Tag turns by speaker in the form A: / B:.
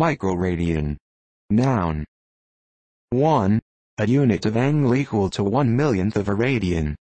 A: Microradian. Noun. 1. A unit of angle equal to 1/millionth of a radian.